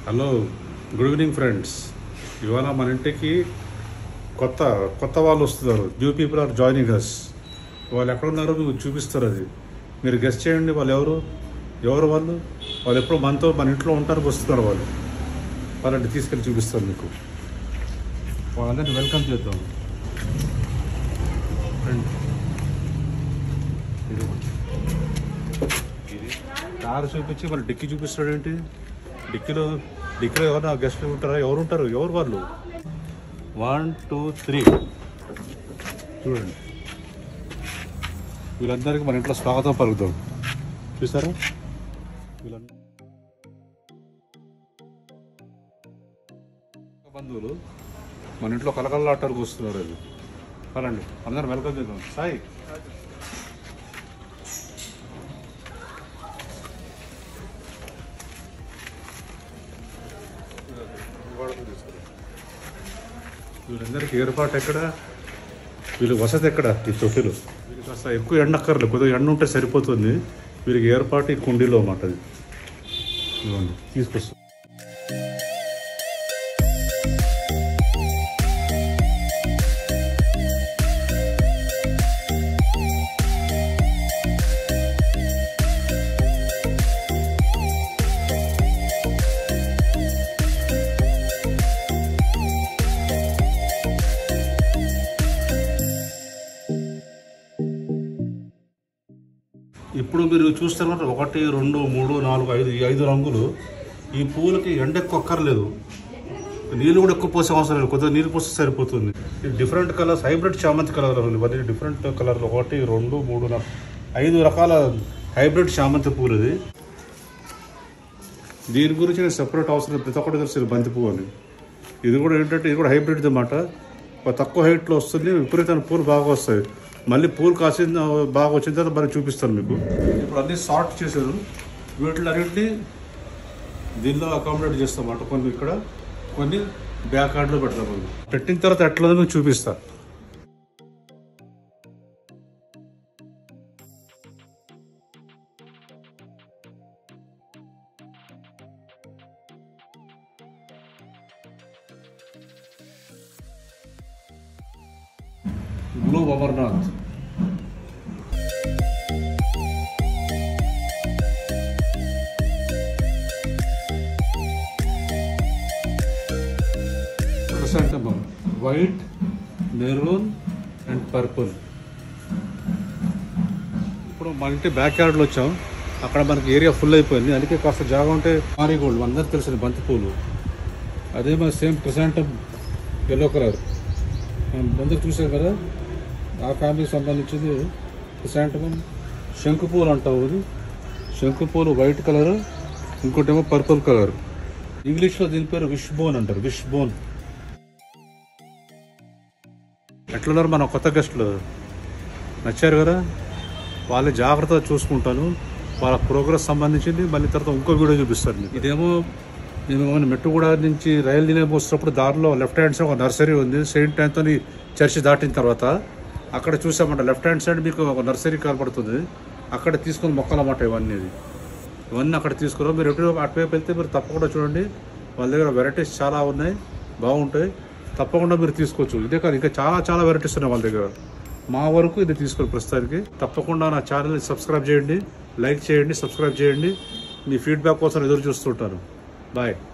Hello, good evening friends. ఇవాళ మన ఇంటికి కొత్త వాళ్ళు వస్తున్నారు. New people are joining us. వాళ్ళు ఎక్కడున్నారో మీకు చూపిస్తారు. అది మీరు గెస్ట్ చేయండి. వాళ్ళు ఎవరు వాళ్ళు ఎప్పుడు మన ఇంట్లో ఉండడానికి వస్తున్నారు. వాళ్ళని తీసుకెళ్ళి చూపిస్తారు మీకు. వాళ్ళందరినీ వెల్కమ్ చేద్దాం. కారు చూపించి మళ్ళీ డిక్కీ చూపిస్తాడు ఏంటి? డిక్కీలో ఎవరు గెస్ట్లు ఉంటారా? ఎవరు వాళ్ళు? 1 2 3 చూడండి. వీళ్ళందరికీ మన ఇంట్లో స్వాగతం పలుకుతాం. చూసారా? బంధువులు మన ఇంట్లో కలకలలాటానికి వస్తున్నారు. అది పదండి, అందరం వెల్కమ్ చేద్దాం. సాయి, వీళ్ళందరికీ ఏర్పాటు ఎక్కడ? వీళ్ళకి వసతి ఎక్కడ? ఈ తొట్టిలో. వీళ్ళకి అసలు ఎక్కువ ఎండ అక్కర్లేదు, కొద్దిగా ఎండ ఉంటే సరిపోతుంది. వీరికి ఏర్పాటు ఈ కుండీలో అన్నమాట. అది ఇవ్వండి, తీసుకొస్తాం. ఇప్పుడు మీరు చూస్తున్నారు 1 2 3 4 5 ఈ 5 రంగులు. ఈ పువ్వులకి ఎండ ఎక్కువ అక్కర్లేదు, నీళ్ళు కూడా ఎక్కువ పోసే అవసరం లేదు, కొద్దిగా నీళ్ళు పోస్తే సరిపోతుంది. డిఫరెంట్ కలర్స్, హైబ్రిడ్ చామంతి కలర్. ఇవన్నీ డిఫరెంట్ కలర్లు. 1 2 3 4 5 రకాల హైబ్రిడ్ చామంతి పువ్వులు. దీని గురించి నేను సెపరేట్ అవసరం, ప్రతి ఒక్కటి తెలుసు బంతి పువ్వు అని. ఇది కూడా ఏంటంటే ఇది కూడా హైబ్రిడ్ అన్నమాట. తక్కువ హైట్లో వస్తుంది, విపరీతమైన పూలు బాగా వస్తాయి. మళ్ళీ పూలు కాసిన బాగా వచ్చిన తర్వాత మరి చూపిస్తాను మీకు. ఇప్పుడు అన్నీ సార్ట్ చేశారు. వీటిలన్నింటినీ దీనిలో అకామిడేట్ చేస్తాం అన్నమాట. కొన్ని ఇక్కడ, కొన్ని బ్యాక్ యార్డ్లో పెడతాం. పెట్టిన తర్వాత ఎట్లా మీకు చూపిస్తా. Globe amaranth, chrysanthemum, white, maroon and purple. ఇప్పుడు మన ఇంటి బ్యాక్ యార్డ్లో వచ్చాం. అక్కడ మనకి ఏరియా ఫుల్ అయిపోయింది, అందుకే కాస్త జాగా ఉంటే మారీగోల్డ్ అందరికి తెలిసిన బంతిపూలు. అదే మన సేమ్ క్రిసాంథమమ్ ఎల్లో కలర్ మనం ముందుకు చూసాం కదా, ఆ ఫ్యామిలీకి సంబంధించింది క్రిసాంథమమ్. శంకుపూలు అంటావు, ఇది శంకుపూలు వైట్ కలర్, ఇంకోటేమో పర్పుల్ కలర్. ఇంగ్లీష్లో దీని పేరు విష్ బోన్ అంటారు, విష్ బోన్. ఎట్లున్నారు మన కొత్త గెస్టులు? నచ్చారు కదా? వాళ్ళని జాగ్రత్తగా చూసుకుంటాను. వాళ్ళ ప్రోగ్రెస్ సంబంధించింది మళ్ళీ తర్వాత ఇంకో వీడియో చూపిస్తాను. ఇదేమో మేము మెట్టుగూడ నుంచి రైలు దినే వస్తున్నప్పుడు దారిలో లెఫ్ట్ హ్యాండ్ సైడ్ ఒక నర్సరీ ఉంది. సెయింట్ ఆంథోనీ చర్చి దాటిన తర్వాత అక్కడ చూసామంట. లెఫ్ట్ హ్యాండ్ సైడ్ మీకు ఒక నర్సరీ కనపడుతుంది. అక్కడ తీసుకుని మొక్కలు అన్నమాట ఇవన్నీ అక్కడ తీసుకున్నాం. మీరు ఎటు అటువైపు వెళ్తే మీరు తప్పకుండా చూడండి, వాళ్ళ దగ్గర వెరైటీస్ చాలా ఉన్నాయి, బాగుంటాయి. తప్పకుండా మీరు తీసుకోవచ్చు. ఇదే కాదు, ఇంకా చాలా వెరైటీస్ ఉన్నాయి వాళ్ళ దగ్గర. మా వరకు ఇది తీసుకుని ప్రస్తుతానికి. తప్పకుండా నా ఛానల్ని సబ్స్క్రైబ్ చేయండి, లైక్ చేయండి, సబ్స్క్రైబ్ చేయండి. మీ ఫీడ్బ్యాక్ కోసం ఎదురు చూస్తుంటాను. బాయ్.